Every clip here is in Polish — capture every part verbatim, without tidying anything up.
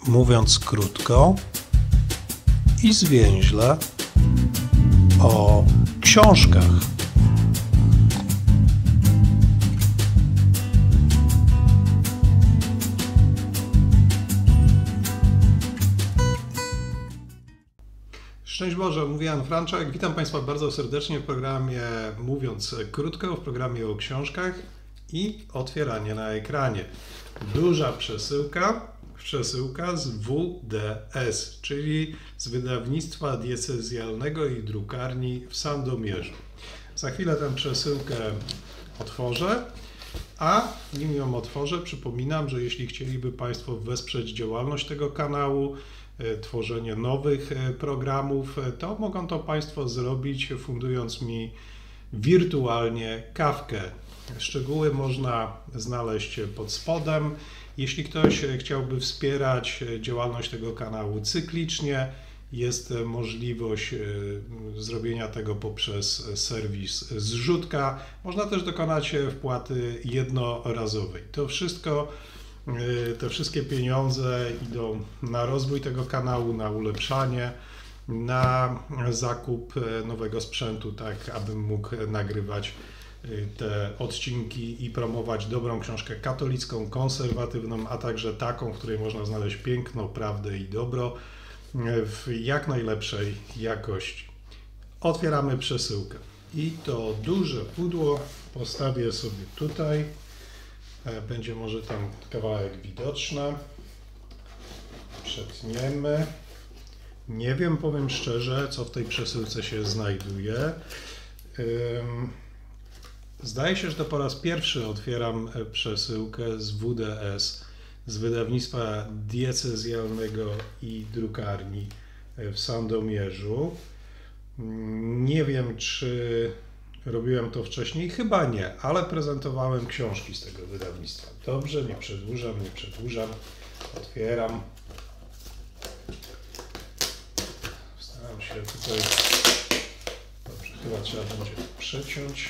mówiąc krótko i zwięźle, o książkach. Szczęść Boże, mówi Jan Franczak. Witam Państwa bardzo serdecznie w programie Mówiąc Krótko, w programie o książkach i otwieranie na ekranie. Duża przesyłka, przesyłka z W D S, czyli z Wydawnictwa Diecezjalnego i Drukarni w Sandomierzu. Za chwilę tę przesyłkę otworzę, a nim ją otworzę, przypominam, że jeśli chcieliby Państwo wesprzeć działalność tego kanału, tworzenie nowych programów, to mogą to Państwo zrobić, fundując mi wirtualnie kawkę. Szczegóły można znaleźć pod spodem. Jeśli ktoś chciałby wspierać działalność tego kanału cyklicznie, jest możliwość zrobienia tego poprzez serwis Zrzutka. Można też dokonać wpłaty jednorazowej. To wszystko, te wszystkie pieniądze idą na rozwój tego kanału, na ulepszanie, na zakup nowego sprzętu, tak abym mógł nagrywać te odcinki i promować dobrą książkę katolicką, konserwatywną, a także taką, w której można znaleźć piękno, prawdę i dobro w jak najlepszej jakości. Otwieramy przesyłkę i to duże pudło postawię sobie tutaj. Będzie może tam kawałek widoczny. Przetniemy. Nie wiem, powiem szczerze, co w tej przesyłce się znajduje. Zdaje się, że to po raz pierwszy otwieram przesyłkę z W D S, z Wydawnictwa Diecezjalnego i Drukarni w Sandomierzu. Nie wiem, czy robiłem to wcześniej, chyba nie, ale prezentowałem książki z tego wydawnictwa. Dobrze, nie przedłużam, nie przedłużam. Otwieram. Staram się tutaj... Dobrze, chyba trzeba będzie przeciąć.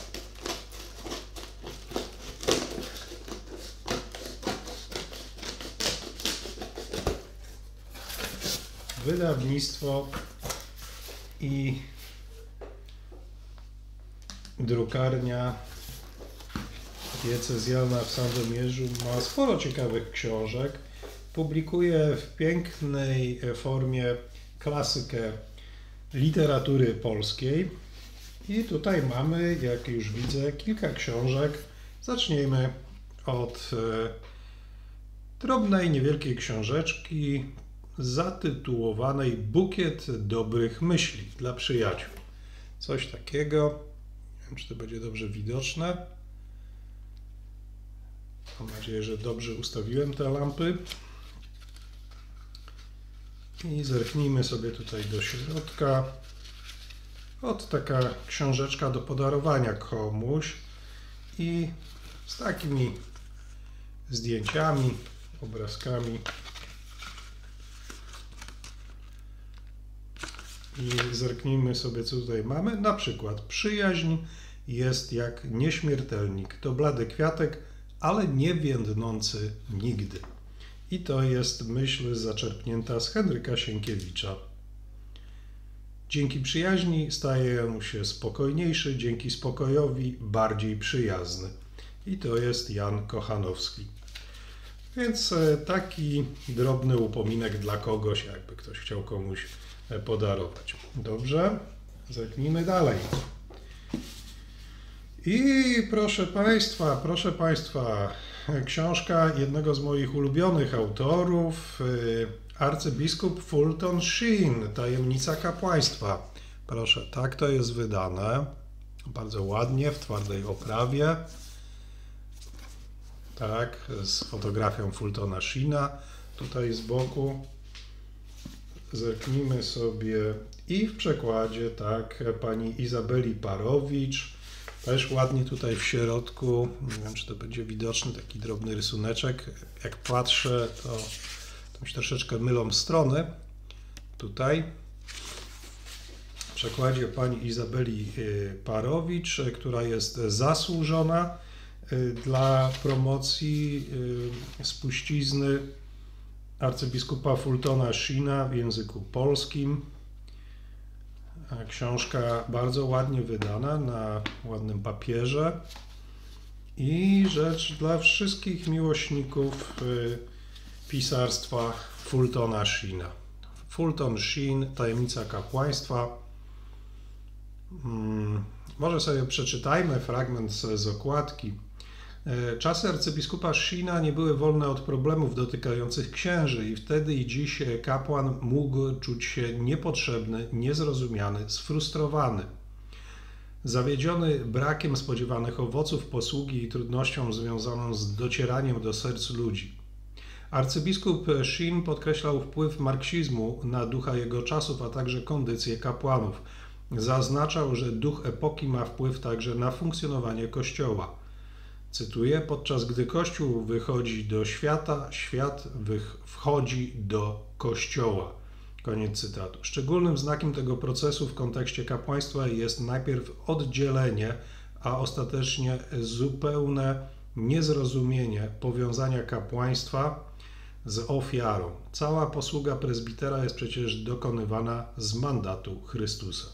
Wydawnictwo i drukarnia diecezjalna w Sandomierzu ma sporo ciekawych książek. Publikuje w pięknej formie klasykę literatury polskiej. I tutaj mamy, jak już widzę, kilka książek. Zacznijmy od drobnej, niewielkiej książeczki zatytułowanej Bukiet dobrych myśli dla przyjaciół. Coś takiego. Nie wiem, czy to będzie dobrze widoczne. Mam nadzieję, że dobrze ustawiłem te lampy. I zerknijmy sobie tutaj do środka. Oto taka książeczka do podarowania komuś i z takimi zdjęciami, obrazkami. I zerknijmy sobie, co tutaj mamy. Na przykład przyjaźń jest jak nieśmiertelnik. To blady kwiatek, ale nie więdnący nigdy. I to jest myśl zaczerpnięta z Henryka Sienkiewicza. Dzięki przyjaźni staje się spokojniejszy, dzięki spokojowi bardziej przyjazny. I to jest Jan Kochanowski. Więc taki drobny upominek dla kogoś, jakby ktoś chciał komuś podarować. Dobrze, zerknijmy dalej. I proszę Państwa, proszę Państwa, książka jednego z moich ulubionych autorów, arcybiskup Fulton Sheen, Tajemnica kapłaństwa. Proszę, tak to jest wydane. Bardzo ładnie, w twardej oprawie. Tak, z fotografią Fultona Sheena tutaj z boku. Zerknijmy sobie i w przekładzie, tak, pani Izabeli Parowicz, też ładnie tutaj w środku, nie wiem, czy to będzie widoczny, taki drobny rysuneczek. Jak patrzę, to, to mi się troszeczkę mylą strony. Tutaj w przekładzie pani Izabeli Parowicz, która jest zasłużona dla promocji spuścizny arcybiskupa Fultona Sheena w języku polskim. Książka bardzo ładnie wydana, na ładnym papierze i rzecz dla wszystkich miłośników pisarstwa Fultona Sheena. Fulton Sheen, Tajemnica kapłaństwa. Hmm, może sobie przeczytajmy fragment z, z okładki. Czasy arcybiskupa Sheena nie były wolne od problemów dotykających księży i wtedy i dziś kapłan mógł czuć się niepotrzebny, niezrozumiany, sfrustrowany. Zawiedziony brakiem spodziewanych owoców posługi i trudnością związaną z docieraniem do serc ludzi. Arcybiskup Sheen podkreślał wpływ marksizmu na ducha jego czasów, a także kondycję kapłanów. Zaznaczał, że duch epoki ma wpływ także na funkcjonowanie Kościoła. Cytuję: podczas gdy Kościół wychodzi do świata, świat wchodzi do Kościoła. Koniec cytatu. Szczególnym znakiem tego procesu w kontekście kapłaństwa jest najpierw oddzielenie, a ostatecznie zupełne niezrozumienie powiązania kapłaństwa z ofiarą. Cała posługa prezbitera jest przecież dokonywana z mandatu Chrystusa.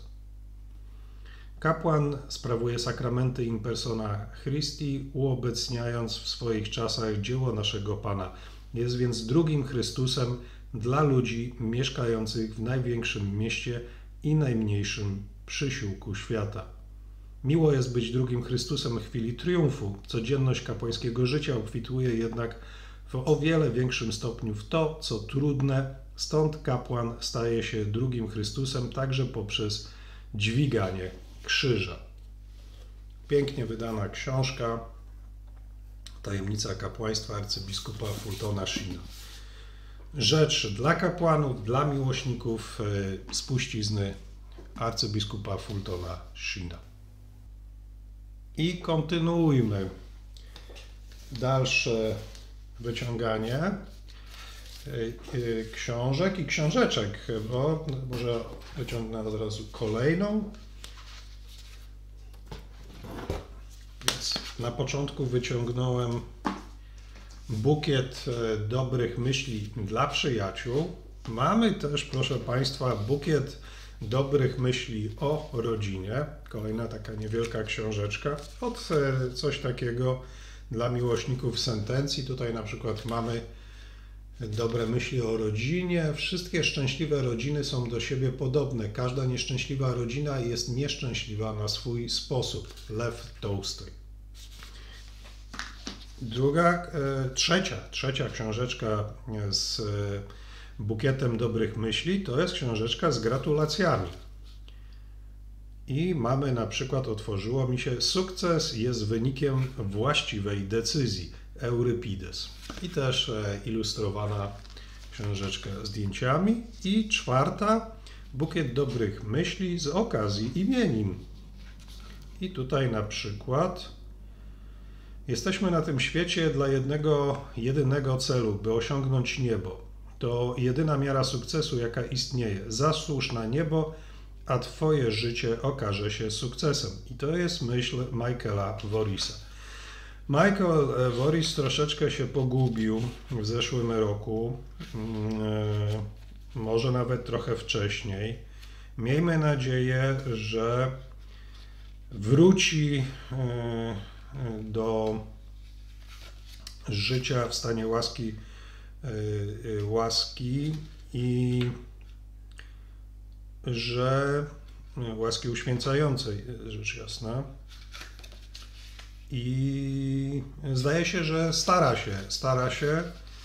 Kapłan sprawuje sakramenty in persona Christi, uobecniając w swoich czasach dzieło naszego Pana. Jest więc drugim Chrystusem dla ludzi mieszkających w największym mieście i najmniejszym przysiłku świata. Miło jest być drugim Chrystusem w chwili triumfu. Codzienność kapłańskiego życia obfituje jednak w o wiele większym stopniu w to, co trudne, stąd kapłan staje się drugim Chrystusem także poprzez dźwiganie krzyża. Pięknie wydana książka Tajemnica kapłaństwa arcybiskupa Fultona Sheena. Rzecz dla kapłanów, dla miłośników spuścizny arcybiskupa Fultona Sheena. I kontynuujmy dalsze wyciąganie książek i książeczek, bo może wyciągnę od razu kolejną. Więc na początku wyciągnąłem bukiet dobrych myśli dla przyjaciół. Mamy też, proszę Państwa, bukiet dobrych myśli o rodzinie. Kolejna taka niewielka książeczka. Od coś takiego dla miłośników sentencji. Tutaj na przykład mamy dobre myśli o rodzinie. Wszystkie szczęśliwe rodziny są do siebie podobne. Każda nieszczęśliwa rodzina jest nieszczęśliwa na swój sposób. Lew Tolstoj. Druga, e, trzecia, trzecia książeczka z bukietem dobrych myśli to jest książeczka z gratulacjami. I mamy na przykład, otworzyło mi się: sukces jest wynikiem właściwej decyzji. Eurypides. I też e, ilustrowana książeczka z zdjęciami. I czwarta, bukiet dobrych myśli z okazji imienin. I tutaj na przykład: jesteśmy na tym świecie dla jednego, jedynego celu, by osiągnąć niebo. To jedyna miara sukcesu, jaka istnieje. Zasłuż na niebo, a Twoje życie okaże się sukcesem. I to jest myśl Michaela Vorisa. Michael Voris troszeczkę się pogubił w zeszłym roku, może nawet trochę wcześniej. Miejmy nadzieję, że wróci do życia w stanie łaski, łaski i że łaski uświęcającej, rzecz jasna. I zdaje się, że stara się, stara się.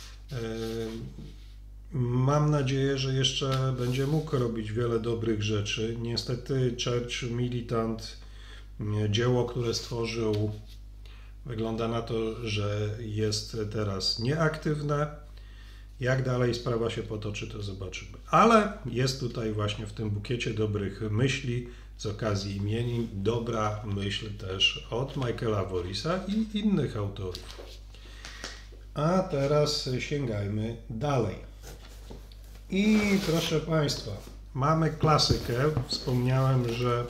Mam nadzieję, że jeszcze będzie mógł robić wiele dobrych rzeczy. Niestety Church Militant, dzieło, które stworzył, wygląda na to, że jest teraz nieaktywne. Jak dalej sprawa się potoczy, to zobaczymy. Ale jest tutaj właśnie w tym bukiecie dobrych myśli z okazji imienin dobra myśl też od Michaela Vorisa i innych autorów. A teraz sięgajmy dalej. I proszę Państwa, mamy klasykę. Wspomniałem, że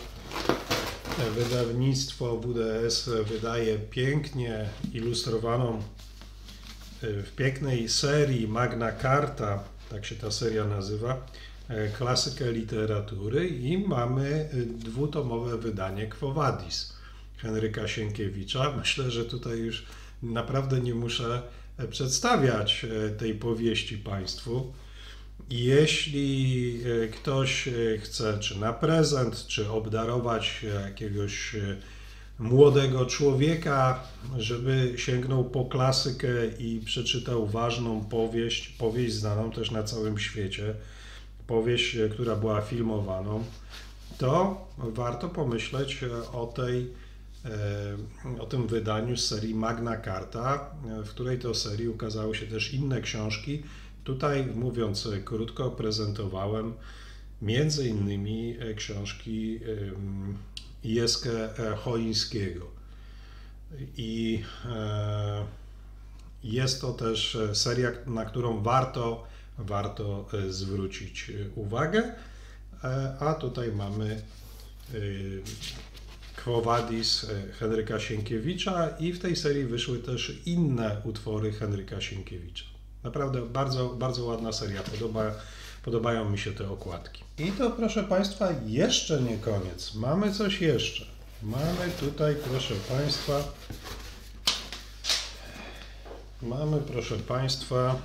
wydawnictwo W D S wydaje pięknie ilustrowaną w pięknej serii Magna Carta, tak się ta seria nazywa, klasykę literatury i mamy dwutomowe wydanie Quo Vadis Henryka Sienkiewicza. Myślę, że tutaj już naprawdę nie muszę przedstawiać tej powieści Państwu. Jeśli ktoś chce czy na prezent, czy obdarować jakiegoś młodego człowieka, żeby sięgnął po klasykę i przeczytał ważną powieść, powieść znaną też na całym świecie, powieść, która była filmowaną, to warto pomyśleć o tej, o tym wydaniu z serii Magna Carta, w której to serii ukazały się też inne książki. Tutaj, mówiąc krótko, prezentowałem między innymi książki Jeske Choińskiego. I jest to też seria, na którą warto, warto zwrócić uwagę. A tutaj mamy Quo Vadis Henryka Sienkiewicza i w tej serii wyszły też inne utwory Henryka Sienkiewicza. Naprawdę bardzo, bardzo ładna seria, Podoba, podobają mi się te okładki. I to, proszę Państwa, jeszcze nie koniec. Mamy coś jeszcze. Mamy tutaj, proszę Państwa, mamy, proszę Państwa,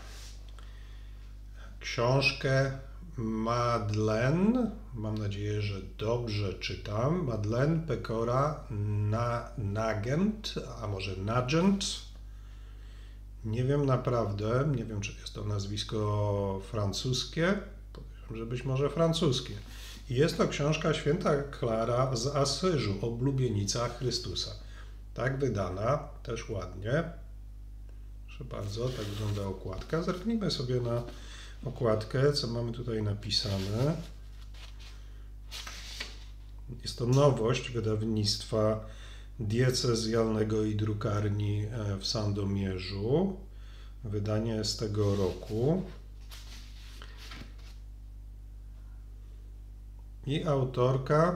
książkę Madeleine, mam nadzieję, że dobrze czytam, Madeleine Pecora na Nagent, a może Nagent. Nie wiem naprawdę, nie wiem, czy jest to nazwisko francuskie, powiem, że być może francuskie. Jest to książka święta Klara z Asyżu, oblubienica Chrystusa. Tak wydana, też ładnie. Proszę bardzo, tak wygląda okładka. Zerknijmy sobie na okładkę, co mamy tutaj napisane. Jest to nowość wydawnictwa diecezjalnego i drukarni w Sandomierzu. Wydanie z tego roku. I autorka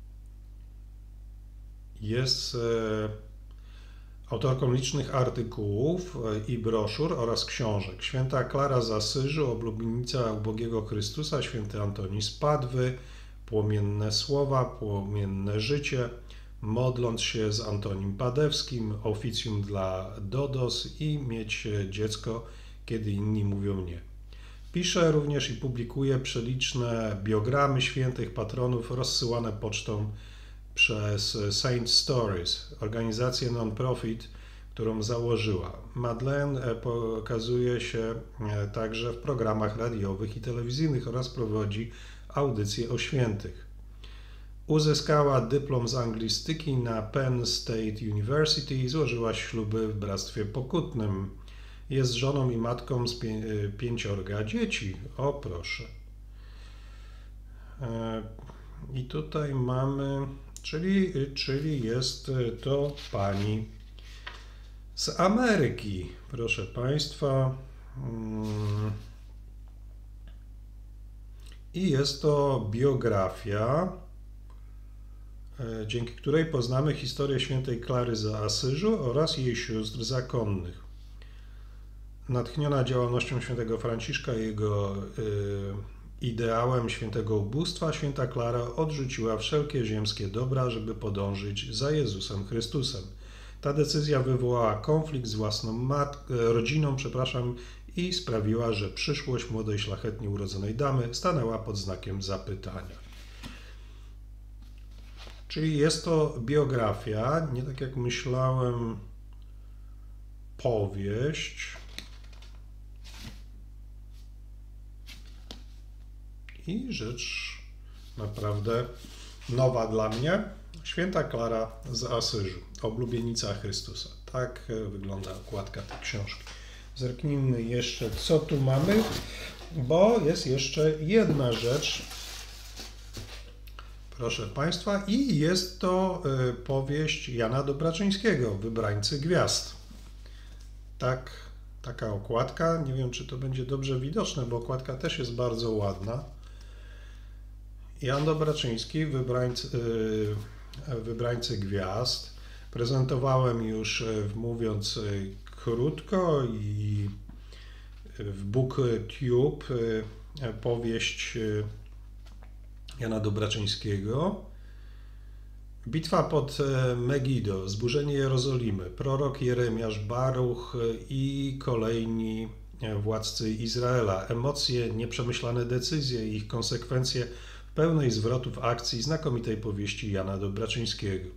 jest autorką licznych artykułów i broszur oraz książek. Święta Klara z Asyżu, oblubienica ubogiego Chrystusa, święty Antoni z Padwy, Płomienne słowa, płomienne życie, Modląc się z Antonim Padewskim, Oficjum dla Dodos i Mieć dziecko, kiedy inni mówią nie. Pisze również i publikuje przeliczne biogramy świętych patronów rozsyłane pocztą przez Saint Stories, organizację non-profit, którą założyła. Madeleine pokazuje się także w programach radiowych i telewizyjnych oraz prowadzi audycje o świętych. Uzyskała dyplom z anglistyki na Penn State University i złożyła śluby w Bractwie Pokutnym. Jest żoną i matką z pię pięciorga dzieci. O, proszę. I tutaj mamy, czyli, czyli jest to pani z Ameryki, proszę Państwa. I jest to biografia, dzięki której poznamy historię świętej Klary z Asyżu oraz jej sióstr zakonnych. Natchniona działalnością świętego Franciszka i jego y, ideałem świętego ubóstwa, święta Klara odrzuciła wszelkie ziemskie dobra, żeby podążyć za Jezusem Chrystusem. Ta decyzja wywołała konflikt z własną mat rodziną przepraszam, i sprawiła, że przyszłość młodej, szlachetnie urodzonej damy stanęła pod znakiem zapytania. Czyli jest to biografia, nie tak jak myślałem, powieść. I rzecz naprawdę nowa dla mnie. Święta Klara z Asyżu, oblubienica Chrystusa. Tak wygląda okładka tej książki. Zerknijmy jeszcze, co tu mamy, bo jest jeszcze jedna rzecz, proszę Państwa, i jest to powieść Jana Dobraczyńskiego, Wybrańcy Gwiazd. Tak, taka okładka, nie wiem, czy to będzie dobrze widoczne, bo okładka też jest bardzo ładna. Jan Dobraczyński, Wybrańcy, Wybrańcy Gwiazd. Prezentowałem już, mówiąc krótko i w BookTube powieść Jana Dobraczyńskiego. Bitwa pod Megido, zburzenie Jerozolimy, prorok Jeremiasz, Baruch i kolejni władcy Izraela. Emocje, nieprzemyślane decyzje i ich konsekwencje pełnej zwrotów akcji znakomitej powieści Jana Dobraczyńskiego.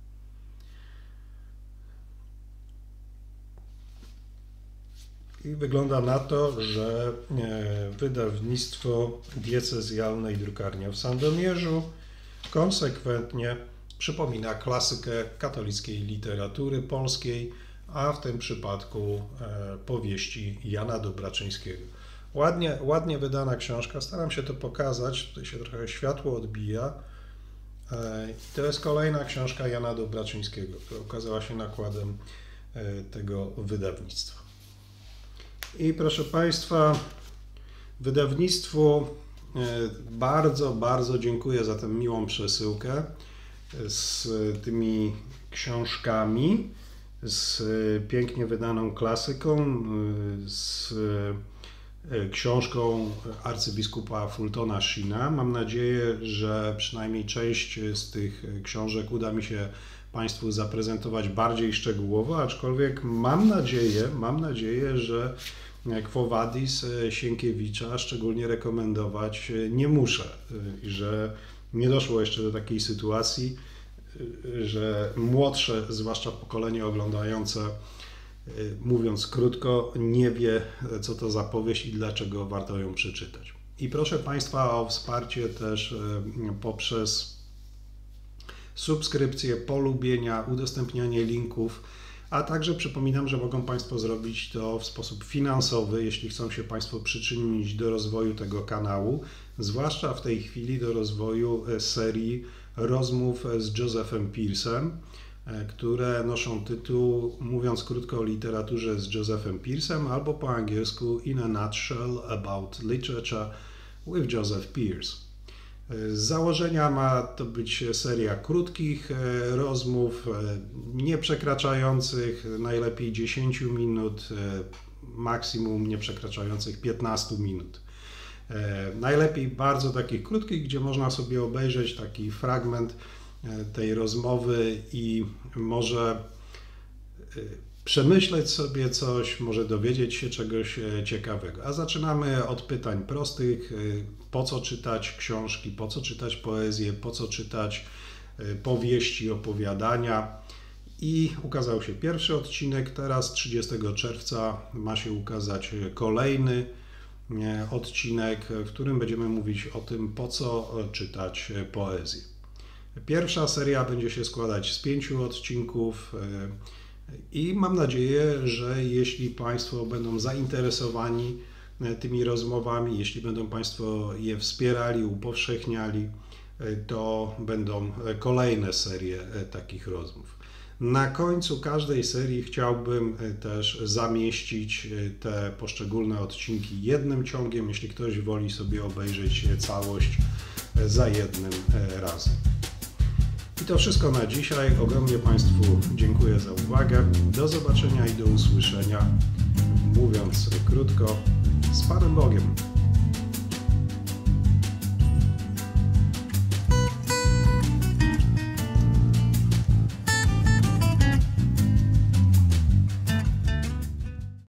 I wygląda na to, że wydawnictwo diecezjalne i drukarnia w Sandomierzu konsekwentnie przypomina klasykę katolickiej literatury polskiej, a w tym przypadku powieści Jana Dobraczyńskiego. Ładnie, ładnie wydana książka, staram się to pokazać, tutaj się trochę światło odbija. To jest kolejna książka Jana Dobraczyńskiego, która ukazała się nakładem tego wydawnictwa. I proszę Państwa, wydawnictwu bardzo, bardzo dziękuję za tę miłą przesyłkę z tymi książkami, z pięknie wydaną klasyką, z książką arcybiskupa Fultona Sheena. Mam nadzieję, że przynajmniej część z tych książek uda mi się Państwu zaprezentować bardziej szczegółowo, aczkolwiek mam nadzieję, mam nadzieję, że Quo Vadis Sienkiewicza szczególnie rekomendować nie muszę i że nie doszło jeszcze do takiej sytuacji, że młodsze, zwłaszcza pokolenie oglądające, mówiąc krótko, nie wie, co to za powieść i dlaczego warto ją przeczytać. I proszę Państwa o wsparcie też poprzez subskrypcje, polubienia, udostępnianie linków, a także przypominam, że mogą Państwo zrobić to w sposób finansowy, jeśli chcą się Państwo przyczynić do rozwoju tego kanału, zwłaszcza w tej chwili do rozwoju serii rozmów z Josephem Pearsem, które noszą tytuł, mówiąc krótko, o literaturze z Josephem Pearsem, albo po angielsku In a Nutshell About Literature with Joseph Pearse. Z założenia ma to być seria krótkich rozmów, nie przekraczających najlepiej dziesięć minut, maksimum nie przekraczających piętnaście minut. Najlepiej bardzo takich krótkich, gdzie można sobie obejrzeć taki fragment tej rozmowy i może przemyśleć sobie coś, może dowiedzieć się czegoś ciekawego. A zaczynamy od pytań prostych. Po co czytać książki, po co czytać poezję, po co czytać powieści, opowiadania. I ukazał się pierwszy odcinek, teraz trzydziestego czerwca ma się ukazać kolejny odcinek, w którym będziemy mówić o tym, po co czytać poezję. Pierwsza seria będzie się składać z pięciu odcinków i mam nadzieję, że jeśli Państwo będą zainteresowani tymi rozmowami, jeśli będą Państwo je wspierali, upowszechniali, to będą kolejne serie takich rozmów. Na końcu każdej serii chciałbym też zamieścić te poszczególne odcinki jednym ciągiem, jeśli ktoś woli sobie obejrzeć całość za jednym razem. I to wszystko na dzisiaj. Ogromnie Państwu dziękuję za uwagę. Do zobaczenia i do usłyszenia. Mówiąc krótko, z Panem Bogiem.